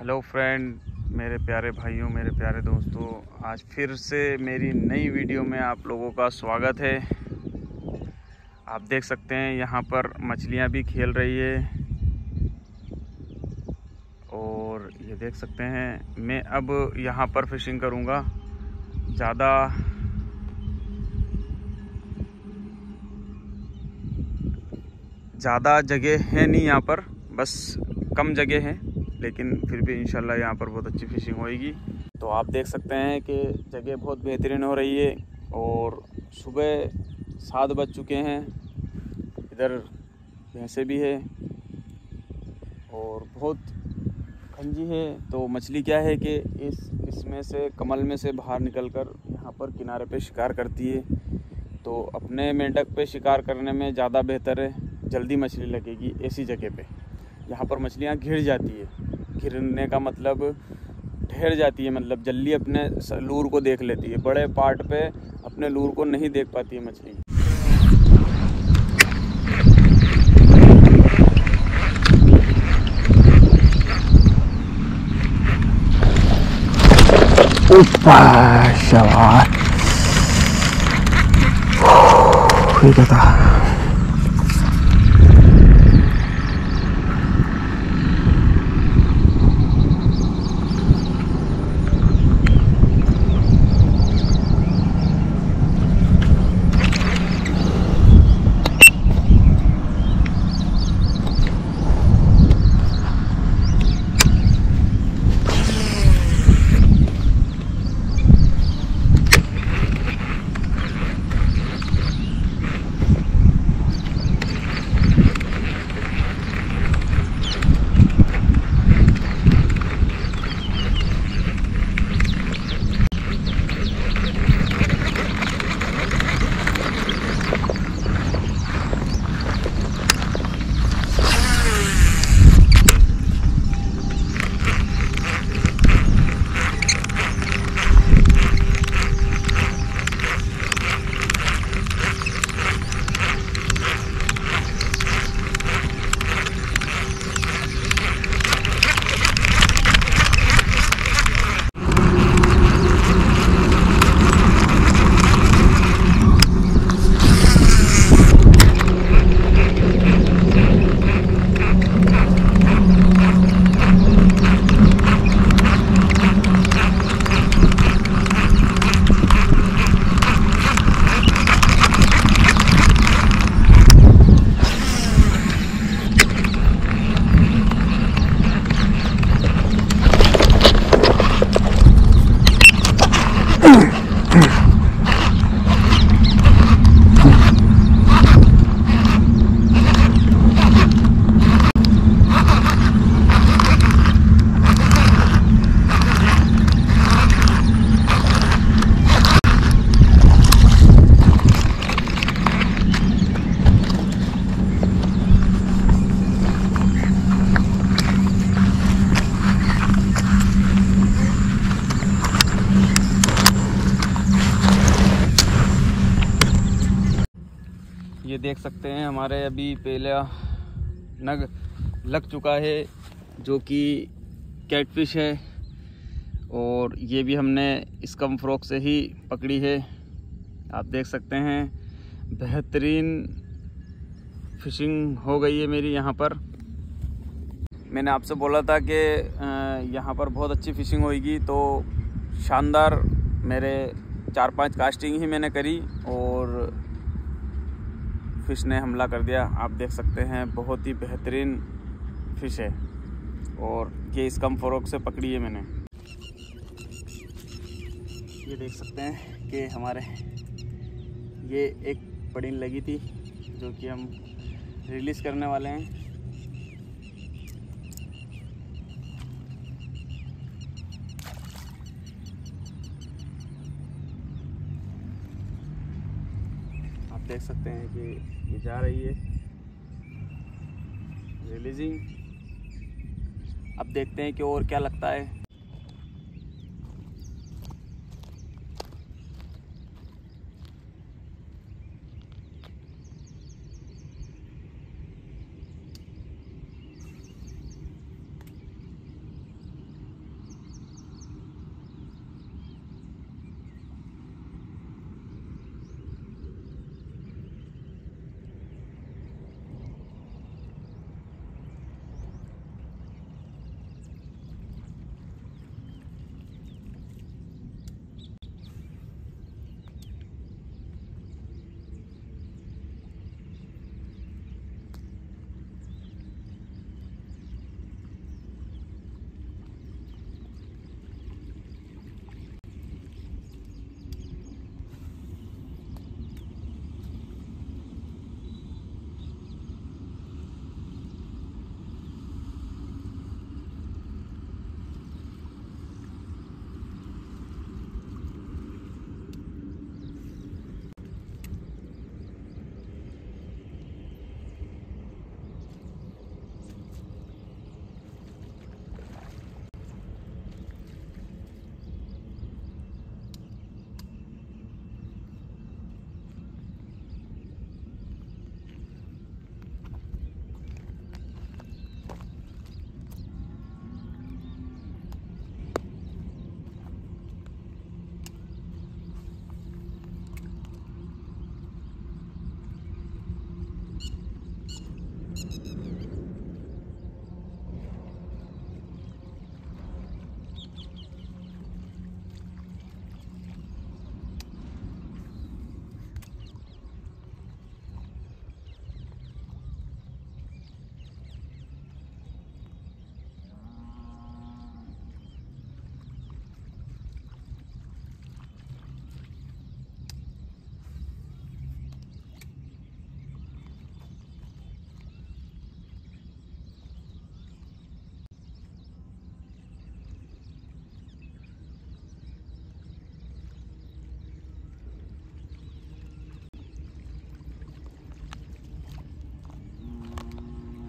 Hello friend, मेरे प्यारे भाइयों, मेरे प्यारे दोस्तों, आज फिर से मेरी नई वीडियो में आप लोगों का स्वागत है। आप देख सकते हैं यहाँ पर मछलियाँ भी खेल रही है और ये देख सकते हैं मैं अब यहाँ पर फिशिंग करूँगा। ज़्यादा जगह है नहीं यहाँ पर, बस कम जगह है, लेकिन फिर भी इंशाल्लाह यहाँ पर बहुत अच्छी फिशिंग होएगी। तो आप देख सकते हैं कि जगह बहुत बेहतरीन हो रही है और सुबह 7 बज चुके हैं। इधर भैंसे भी है और बहुत खंजी है। तो मछली क्या है कि इसमें से कमल में से बाहर निकलकर यहाँ पर किनारे पे शिकार करती है। तो अपने मेंढक पे शिकार करने में ज़्यादा बेहतर है, जल्दी मछली लगेगी ऐसी जगह पे। यहाँ पर मछलियाँ घिर जाती है, घिरने का मतलब ठहर जाती है, मतलब जल्दी अपने लूर को देख लेती है। बड़े पार्ट पे अपने लूर को नहीं देख पाती है मछली। शाबाश, ठीक है था। ये देख सकते हैं हमारे अभी पहला नग लग चुका है, जो कि कैटफिश है। और ये भी हमने स्कम फ्रॉक से ही पकड़ी है। आप देख सकते हैं बेहतरीन फिशिंग हो गई है मेरी यहाँ पर। मैंने आपसे बोला था कि यहाँ पर बहुत अच्छी फिशिंग होगी, तो शानदार मेरे 4-5 कास्टिंग ही मैंने करी और फिश ने हमला कर दिया। आप देख सकते हैं बहुत ही बेहतरीन फिश है और ये स्कम फ्रॉक से पकड़ी है मैंने। ये देख सकते हैं कि हमारे ये एक पड़ीन लगी थी, जो कि हम रिलीज़ करने वाले हैं। आप देख सकते हैं कि ये जा रही है रिलीजिंग। अब देखते हैं कि और क्या लगता है।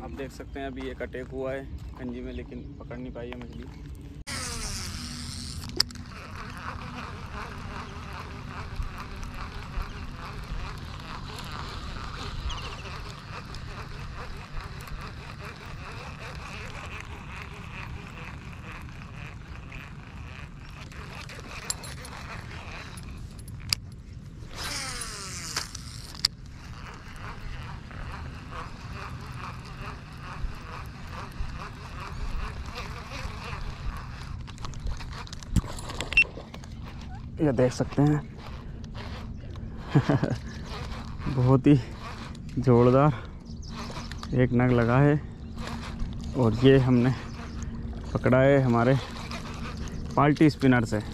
आप देख सकते हैं अभी एक अटैक हुआ है कंजी में, लेकिन पकड़ नहीं पाई है मछली। ये देख सकते हैं बहुत ही जोरदार एक नग लगा है, और ये हमने पकड़ा है हमारे पाल्टी स्पिनर से।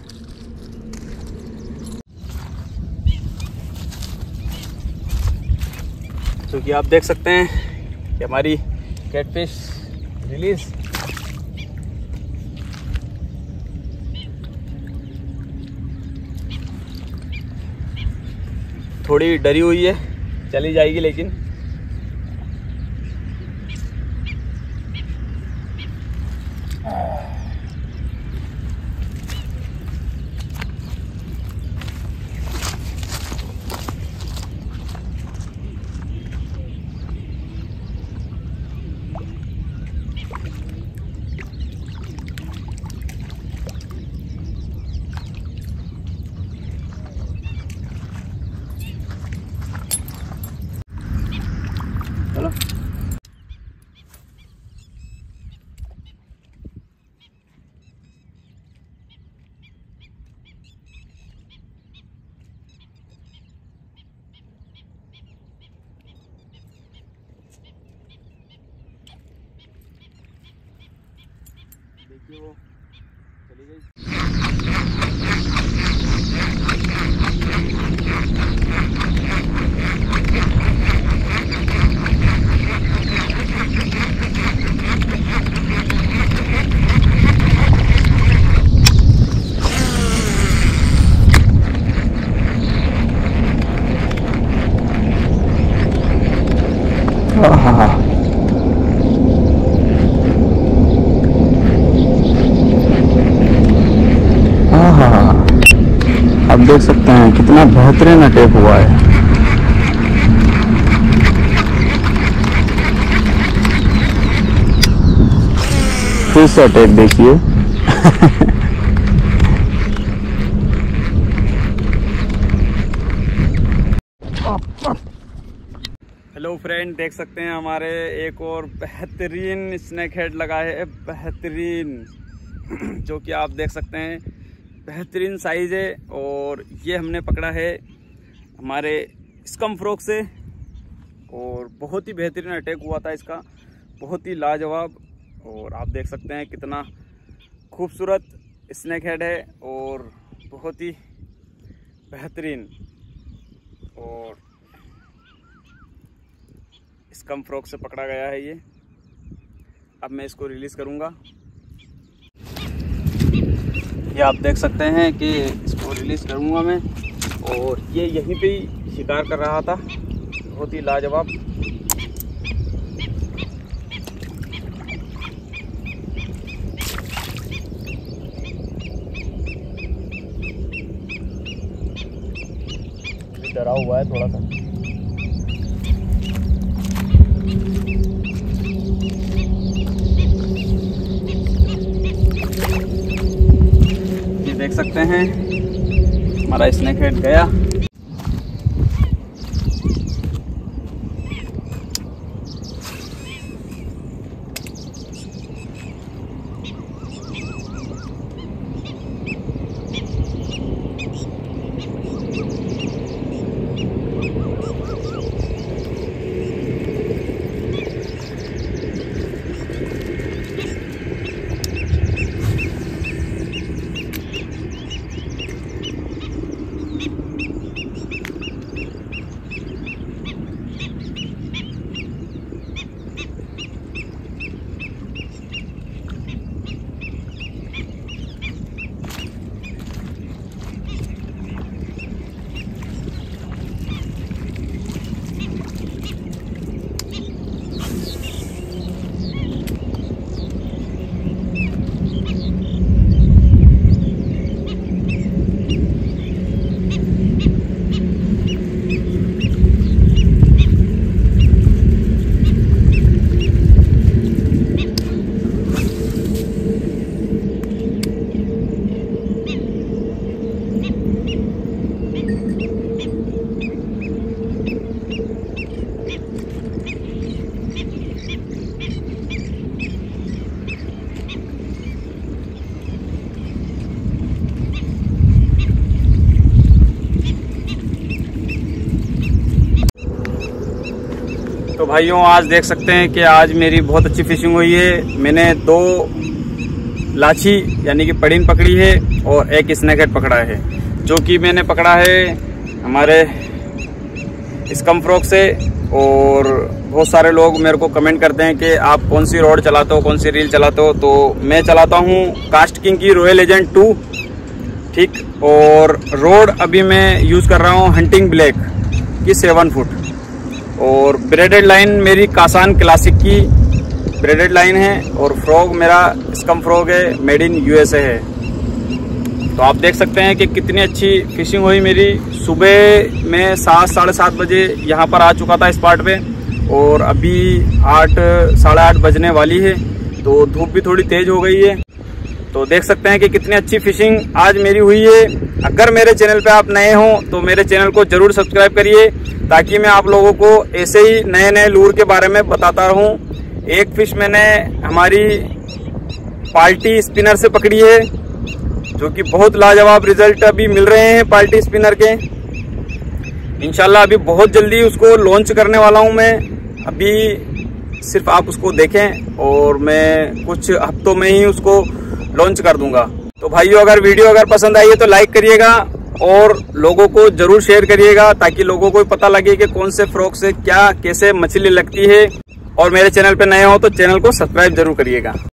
तो कि आप देख सकते हैं कि हमारी कैटफिश रिलीज थोड़ी डरी हुई है, चली जाएगी लेकिन। चलो देखिए वो चली गई। आप देख सकते हैं कितना बेहतरीन अटैक हुआ है। फिर से अटैक देखिए। हेलो फ्रेंड, देख सकते हैं हमारे एक और बेहतरीन स्नैक हेड लगा है, बेहतरीन जो कि आप देख सकते हैं बेहतरीन साइज़ है। और ये हमने पकड़ा है हमारे स्कम फ्रॉग से, और बहुत ही बेहतरीन अटैक हुआ था इसका, बहुत ही लाजवाब। और आप देख सकते हैं कितना खूबसूरत स्नैक हेड है और बहुत ही बेहतरीन। और स्कम फ्रॉग से पकड़ा गया है ये। अब मैं इसको रिलीज़ करूँगा। ये आप देख सकते हैं कि इसको रिलीज़ करूँगा मैं, और ये यहीं पे ही शिकार कर रहा था, बहुत ही लाजवाब। डरा हुआ है थोड़ा सा। ये देख सकते हैं हमारा स्नैक हेड गया। भाइयों आज देख सकते हैं कि आज मेरी बहुत अच्छी फिशिंग हुई है। मैंने 2 लाछी यानी कि पड़ीन पकड़ी है और 1 स्नैक हेड पकड़ा है, जो कि मैंने पकड़ा है हमारे स्कम फ्रॉग से। और बहुत सारे लोग मेरे को कमेंट करते हैं कि आप कौन सी रॉड चलाते हो, कौन सी रील चलाते हो। तो मैं चलाता हूँ कास्ट किंग की रॉयल एजेंट 2, ठीक। और रोड अभी मैं यूज़ कर रहा हूँ हंटिंग ब्लैक की 7 फुट। और ब्रेडेड लाइन मेरी कासान क्लासिक की ब्रेडेड लाइन है। और फ्रॉग मेरा स्कम फ्रॉग है, मेड इन USA है। तो आप देख सकते हैं कि कितनी अच्छी फिशिंग हुई मेरी। सुबह में 7 साढ़े 7 बजे यहाँ पर आ चुका था स्पॉट पे, और अभी 8 साढ़े 8 बजने वाली है। तो धूप भी थोड़ी तेज हो गई है। तो देख सकते हैं कि कितनी अच्छी फिशिंग आज मेरी हुई है। अगर मेरे चैनल पे आप नए हों तो मेरे चैनल को जरूर सब्सक्राइब करिए, ताकि मैं आप लोगों को ऐसे ही नए नए लूर के बारे में बताता रहूं। एक फिश मैंने हमारी पार्टी स्पिनर से पकड़ी है, जो कि बहुत लाजवाब रिजल्ट अभी मिल रहे हैं पार्टी स्पिनर के। इंशाल्लाह अभी बहुत जल्दी उसको लॉन्च करने वाला हूं मैं। अभी सिर्फ आप उसको देखें और मैं कुछ हफ्तों में ही उसको लॉन्च कर दूंगा। तो भाइयों अगर वीडियो पसंद आई है तो लाइक करिएगा और लोगों को जरूर शेयर करिएगा, ताकि लोगों को पता लगे कि कौन से फ्रॉग से क्या कैसे मछली लगती है। और मेरे चैनल पे नए हो तो चैनल को सब्सक्राइब जरूर करिएगा।